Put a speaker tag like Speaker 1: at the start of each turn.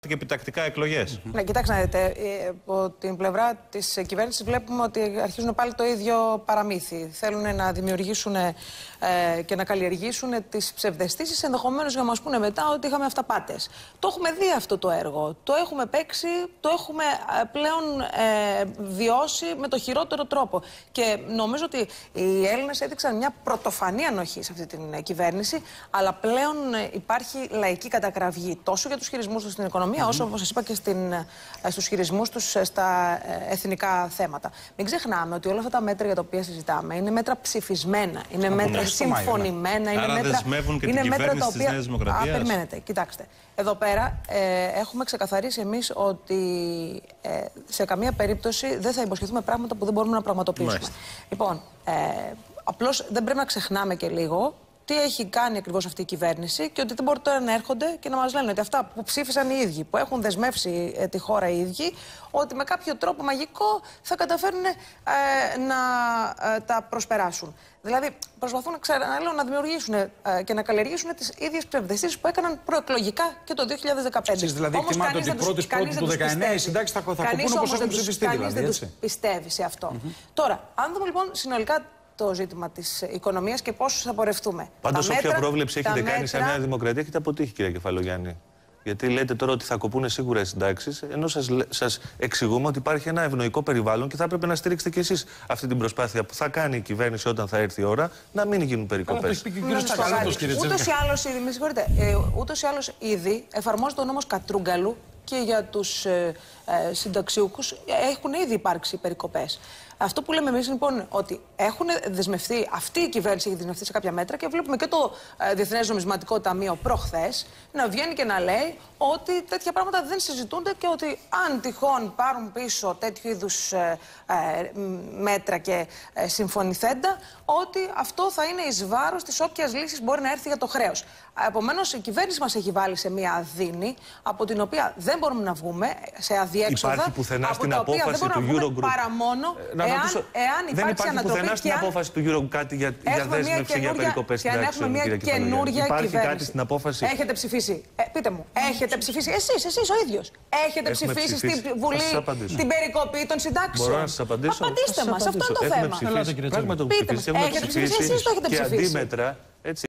Speaker 1: και επιτακτικά εκλογές.
Speaker 2: Ναι, κοιτάξτε να δείτε. Από την πλευρά της κυβέρνησης βλέπουμε ότι αρχίζουν πάλι το ίδιο παραμύθι. Θέλουν να δημιουργήσουν και να καλλιεργήσουν τις ψευδαισθήσεις, ενδεχομένως για να μας πούνε μετά ότι είχαμε αυταπάτες. Το έχουμε δει αυτό το έργο. Το έχουμε παίξει, το έχουμε πλέον βιώσει με το χειρότερο τρόπο. Και νομίζω ότι οι Έλληνες έδειξαν μια πρωτοφανή ανοχή σε αυτή την κυβέρνηση, αλλά πλέον υπάρχει λαϊκή κατακραυγή τόσο για τους χειρισμούς τους στην οικονομία, όσο, όπως σας είπα, και στους χειρισμούς τους στα εθνικά θέματα. Μην ξεχνάμε ότι όλα αυτά τα μέτρα για τα οποία συζητάμε είναι μέτρα ψηφισμένα, είναι μέτρα συμφωνημένα, είναι μέτρα τα οποία. Περιμένετε, κοιτάξτε. Εδώ πέρα έχουμε ξεκαθαρίσει εμείς ότι σε καμία περίπτωση δεν θα υποσχεθούμε πράγματα που δεν μπορούμε να πραγματοποιήσουμε. Λοιπόν, απλώς δεν πρέπει να ξεχνάμε και λίγο τι έχει κάνει ακριβώς αυτή η κυβέρνηση και ότι δεν μπορεί τώρα να έρχονται και να μας λένε ότι αυτά που ψήφισαν οι ίδιοι, που έχουν δεσμεύσει τη χώρα οι ίδιοι, ότι με κάποιο τρόπο μαγικό θα καταφέρουν να τα προσπεράσουν. Δηλαδή, προσπαθούν να δημιουργήσουν και να καλλιεργήσουν τις ίδιες ψευδαισθήσεις που έκαναν προεκλογικά και το 2015.
Speaker 3: Εσείς δηλαδή εκτιμάτε ότι πρώτη του 19 οι συντάξεις θα κοπούν όπως έχουν ψηφιστεί.
Speaker 2: Κανείς δεν τους πιστεύει σε αυτό. Τώρα, αν δούμε λοιπόν συνολικά το ζήτημα της οικονομίας και πώς θα πορευτούμε.
Speaker 1: Πάντως, όποια πρόβλεψη έχετε κάνει σαν Νέα Δημοκρατία, έχετε αποτύχει, κυρία Κεφαλογιάννη. Γιατί λέτε τώρα ότι θα κοπούν σίγουρα οι συντάξεις, ενώ σας εξηγούμε ότι υπάρχει ένα ευνοϊκό περιβάλλον και θα έπρεπε να στηρίξετε κι εσείς αυτή την προσπάθεια που θα κάνει η κυβέρνηση όταν θα έρθει η ώρα να μην γίνουν περικοπές.
Speaker 2: Ούτως ή άλλως ήδη εφαρμόζεται ο νόμος Κατρούγκαλου και για τους συνταξιούχους έχουν ήδη υπάρξει περικοπές. Αυτό που λέμε εμείς λοιπόν ότι έχουν δεσμευτεί, αυτή η κυβέρνηση έχει δεσμευτεί σε κάποια μέτρα και βλέπουμε και το Διεθνές Νομισματικό Ταμείο προχθές να βγαίνει και να λέει ότι τέτοια πράγματα δεν συζητούνται και ότι αν τυχόν πάρουν πίσω τέτοιου είδους μέτρα και συμφωνηθέντα, ότι αυτό θα είναι εις βάρος της όποιας λύσης μπορεί να έρθει για το χρέος. Επομένως, η κυβέρνηση μας έχει βάλει σε μια αδύνη από την οποία δεν μπορούμε να βγούμε, σε αδιέξοδα.
Speaker 1: Υπάρχει πουθενά στην απόφαση του Eurogroup.
Speaker 2: Παρά μόνο εάν
Speaker 1: δεν υπάρχει πουθενά στην απόφαση του Eurogroup κάτι για δέσμευση για περικοπές συντάξεων. Υπάρχει κάτι στην απόφαση.
Speaker 2: Έχετε ψηφίσει. Πείτε μου, έχετε ψηφίσει εσείς ο ίδιος. Έχετε ψηφίσει στη Βουλή την περικοπή των συντάξεων.
Speaker 1: Μπορώ να σας απαντήσω.
Speaker 2: Απαντήστε μας, αυτό είναι το θέμα.
Speaker 1: Πράγματι το ψηφίσει.
Speaker 2: Έχετε ψηφίσει εσείς, το έχετε ψηφίσει.
Speaker 1: Και αντίμετρα.